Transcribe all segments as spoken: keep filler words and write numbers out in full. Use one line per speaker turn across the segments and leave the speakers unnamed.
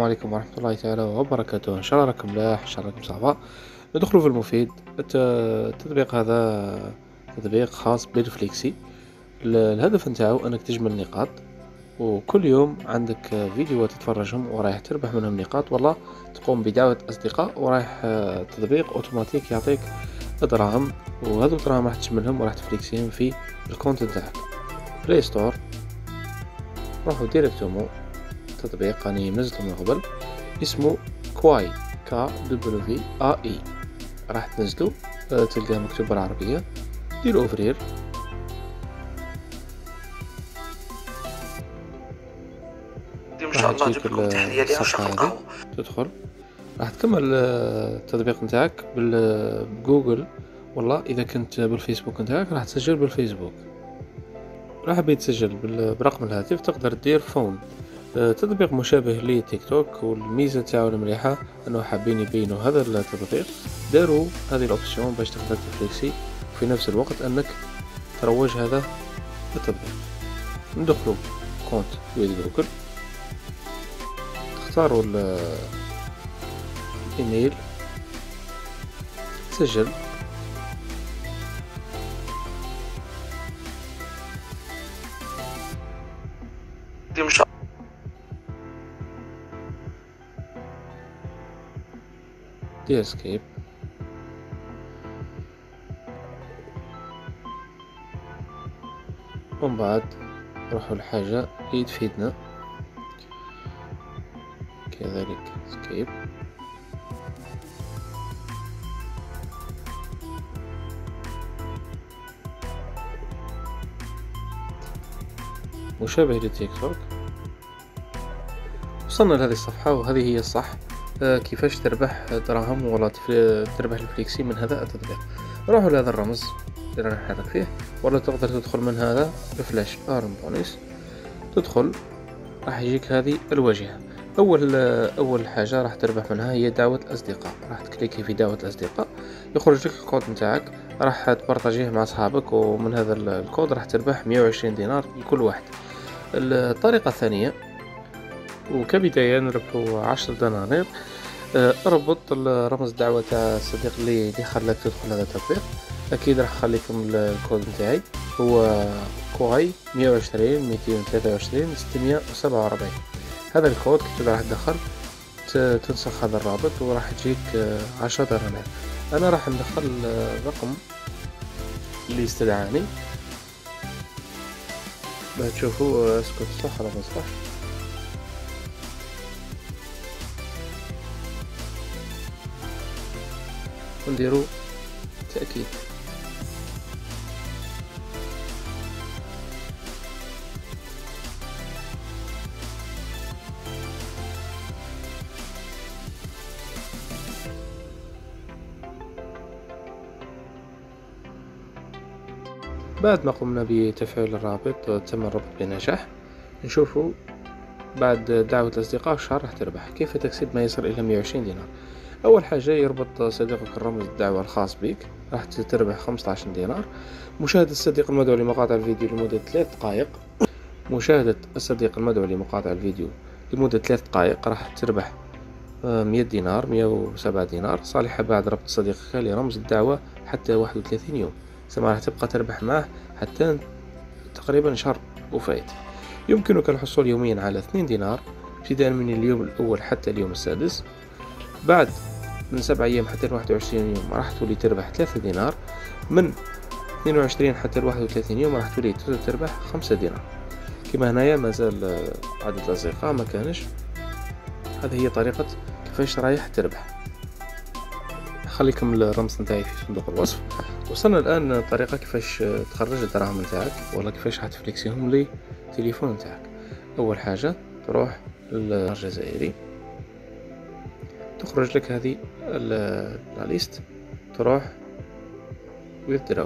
السلام عليكم ورحمة الله تعالى وبركاته. إن شاء الله راكم ملاح، إن شاء الله راكم صافا. ندخلوا في المفيد. الت- التطبيق هذا تطبيق خاص بالفليكسي. ال- الهدف نتاعو انك تجمل نقاط، وكل يوم عندك فيديوهات تتفرجهم ورايح تربح منهم نقاط، ولا تقوم بدعوة أصدقاء ورايح آه، تطبيق أوتوماتيك يعطيك دراهم، وهذو الدراهم راح تجملهم وراح تفليكسيهم في الكونت نتاعك. بلاي ستور، روحوا ديريكتومون تطبيق راني منزلته من قبل، اسمه كواي، كا دبليو ا اي. راح تنزلو، آه، تلقاه مكتوب بالعربية، ديرو اوفرير.
ان
راح
شاء الله
تجيك
اجيب لكم تحليه لعشاق
الصفحة هذه،
القهوه.
تدخل راح تكمل آه، التطبيق نتاعك بال- بجوجل، والله اذا كنت بالفيسبوك نتاعك راح تسجل بالفيسبوك. راح بيتسجل بال- برقم الهاتف، تقدر دير فون. آه، تطبيق مشابه لتيك توك، والميزة تاعو المليحة انه حابين يبينوا هذا التطبيق، داروا هذه الاوبسيون باش تقدر تفليكسي وفي نفس الوقت انك تروج هذا التطبيق. ندخلوا كونت ويز جوجل، تختاروا ال- الايميل، تسجل،
ان شاء
دير اسكيب، ومن بعد نروحوا لحاجة اللي تفيدنا، كذلك اسكيب. مشابه لتيك توك. وصلنا لهذه الصفحة، وهذه هي الصح. آه، كيفاش تربح دراهم ولا تف- تربح الفليكسي من هذا التطبيق. روحوا لهذا الرمز اللي راح نحرك فيه، ولا تقدر تدخل من هذا بفلاش ارم بونيس. تدخل راح يجيك هذه الواجهة. اول اول حاجة راح تربح منها هي دعوة الاصدقاء. راح تكليكي في دعوة الاصدقاء، يخرج لك الكود نتاعك، راح تبارطاجيه مع اصحابك، ومن هذا الكود راح تربح مية وعشرين دينار لكل واحد. الطريقة الثانية، وكبداية نربحو عشر دنانير، آه، اربط الرمز دعوة تاع الصديق اللي اللي خلاك تدخل هذا التطبيق. اكيد راح نخليكم الكود نتاعي، هو كواي مية وعشرين ميتين وثلاثة وعشرين ستمية وسبعة وأربعين. هذا الكود كي راح تدخل ت- تنسخ هذا الرابط وراح تجيك آه، عشرة دنانير. انا راح ندخل آه، الرقم اللي استدعاني باش تشوفوا آه، اسكت صح ولا ما صح. ونديرو تأكيد. بعد ما قمنا بتفعيل الرابط وتم الربط بنجاح، نشوفوا بعد دعوة الأصدقاء شهر راح تربح. كيف تكسب ما يصل إلى مية وعشرين دينار؟ أول حاجة يربط صديقك الرمز الدعوة الخاص بك، راح تربح خمسة عشر دينار. مشاهدة الصديق المدعو لمقاطع الفيديو لمدة ثلاث دقائق. مشاهدة الصديق المدعو لمقاطع الفيديو لمدة ثلاث دقائق راح تربح آه، مية دينار، مية وسبعة دينار، صالحة بعد ربط صديقك لرمز الدعوة حتى واحد وثلاثين يوم. ثم راح تبقى تربح معه حتى تقريبا شهر وفايت. يمكنك الحصول يوميا على اثنين دينار ابتداء من اليوم الأول حتى اليوم السادس. بعد من سبع أيام حتى واحد وعشرين يوم راح تولي تربح ثلاثة دينار. من اثنين وعشرين حتى واحد وثلاثين يوم راح تولي تربح خمسة دينار. كما هنايا مازال آه، عدد الأصدقاء ما كانش. هذه هي طريقة كيفاش رايح تربح. خليكم الرمز نتاعي في صندوق الوصف. وصلنا الآن الطريقة كيفاش تخرج الدراهم نتاعك، ولا كيفاش حتفليكسيهم للتليفون نتاعك. أول حاجة تروح للدينار الجزائري، تخرج لك هذه الليست، تروح ويدراو،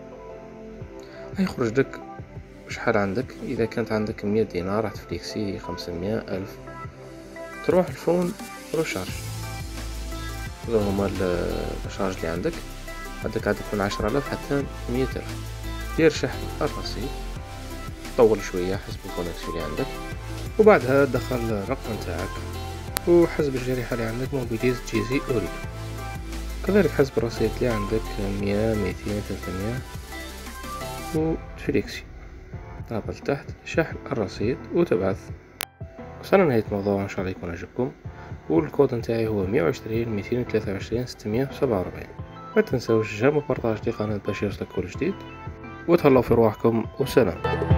هيخرج لك شحال عندك. إذا كانت عندك مية دينار راح تفليكسي خمسمية ألف. تروح الفون روشارج، هذا هما الشارج اللي عندك. عندك عندك من عشرة آلاف حتى مية ألف. دير شحن الرصيد، طول شوية حسب الكونكسيون اللي عندك، وبعدها دخل الرقم نتاعك وحسب الشريحة اللي عندك موبيليز جيزي أوريدو. كذلك حسب الرصيد اللي عندك مية ميتين ثلاثمية وفليكسي. نضغط تحت شحن الرصيد وتبعث. وصلنا لنهاية الموضوع، إن شاء الله يكون عجبكم. والكود نتاعي هو مية وعشرين ميتين وثلاثة وعشرين ستمية وسبعة وأربعين. ما تنسوش جيم وبارطاج لقناة باش يوصلك كل جديد، وتهلاو في رواحكم وسلام.